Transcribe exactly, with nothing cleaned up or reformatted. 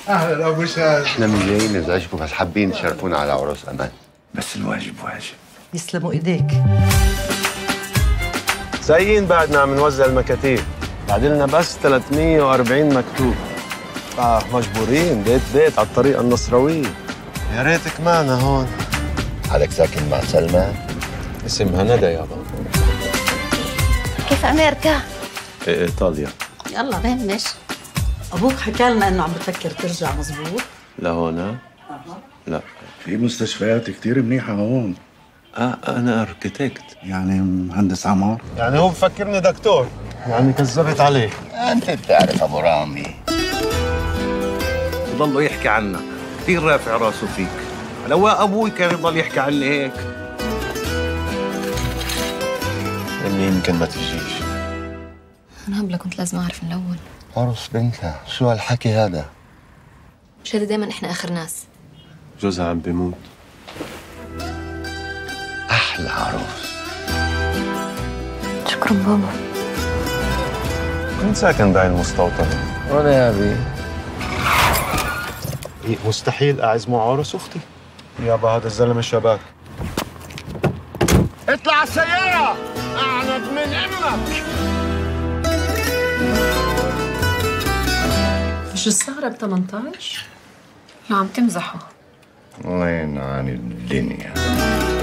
اهلا ابو شاد. احنا مش جايين نزعجكم بس حابين تشرفونا على عروس امان. بس الواجب واجب. يسلموا ايديك. سايقين بعدنا عم نوزع المكاتيب، بعد لنا بس ثلاثمية وأربعين مكتوب. اه مجبورين بيت بيت على الطريقة النصراوية. يا ريتك معنا هون. حالك ساكن مع سلمى؟ اسمها ندى يابا. كيف امريكا؟ ايه ايطاليا. يلا بهمش. ابوك حكى لنا انه عم بتفكر ترجع، مزبوط؟ لهون؟ أه. لا. في مستشفيات كتير منيحة هون. اه انا اركيتكت. يعني مهندس عمار. يعني هو بفكرني دكتور، يعني كذبت عليه. انت بتعرف ابو رامي. يضلوا يحكي عنك، كثير رافع راسه فيك. لو ابوي كان يضل يحكي عني هيك. امي يمكن ما تجيش. انا هبله كنت لازم اعرف من الاول. عروس بنتها، شو هالحكي هذا؟ مش هذا دايما احنا اخر ناس. جوزها عم بيموت. احلى عروس. شكرا بابا. كنت ساكن بهاي المستوطنة. وانا يا ابي مستحيل اعز مع عروس اختي. يابا هذا الزلمه شباك. اطلع على السيارة! اعنب من امك! مش السهرة ب ثمانية عشر؟ لا عم تمزحوا. وين عن الدنيا؟